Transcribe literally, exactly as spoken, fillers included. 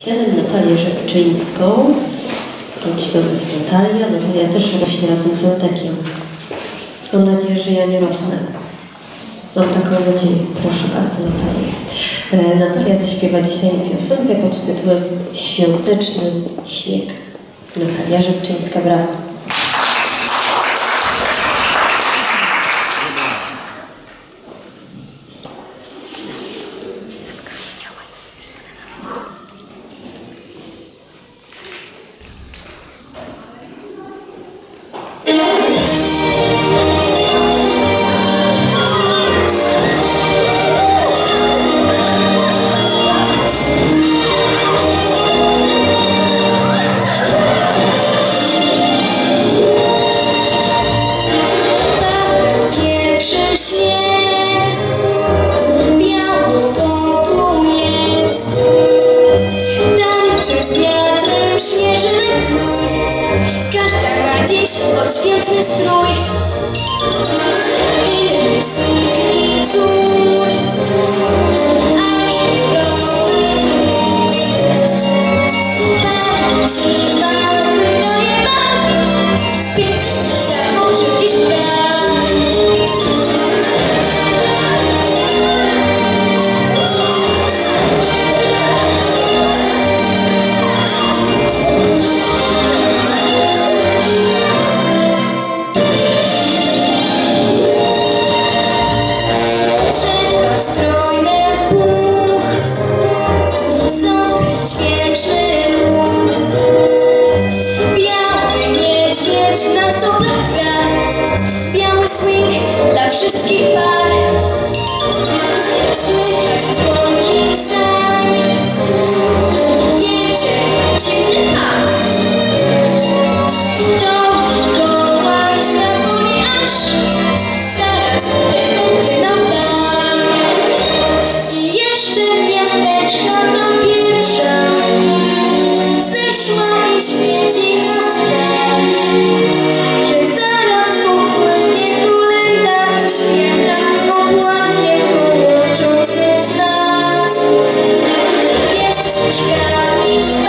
Natalię Rzepczyńską. Chodź do nas Natalia. Natalia też rośnie razem z Łotekiem. Mam nadzieję, że ja nie rosnę. Mam taką nadzieję. Proszę bardzo, Natalia. Natalia zaśpiewa dzisiaj piosenkę pod tytułem Świąteczny śnieg. Natalia Rzepczyńska, brawo. Każda ma dziś odświętny strój. Inny sukni wzór, aż zdrowy mój. Pani siwa wydaje bal, piękny zamoczy gdzieś brak. Biały swing dla wszystkich par. Słychać dzwonki sań. Jedzie dziwny pan. To Mikołaj zapomni aż zaraz prezenty nam da. I jeszcze gwiazdeczka tam pierwsza zeszła i świeci na znak. Święta opłatnie połączą się z nas. Jest z puszkami